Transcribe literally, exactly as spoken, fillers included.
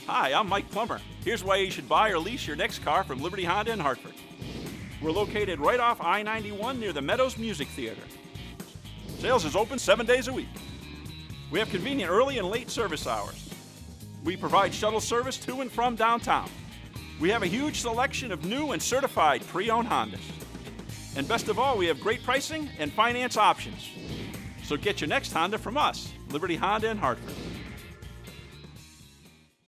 Hi, I'm Mike Plummer. Here's why you should buy or lease your next car from Liberty Honda in Hartford. We're located right off I ninety-one near the Meadows Music Theater. Sales is open seven days a week. We have convenient early and late service hours. We provide shuttle service to and from downtown. We have a huge selection of new and certified pre-owned Hondas. And best of all, we have great pricing and finance options. So get your next Honda from us, Liberty Honda in Hartford.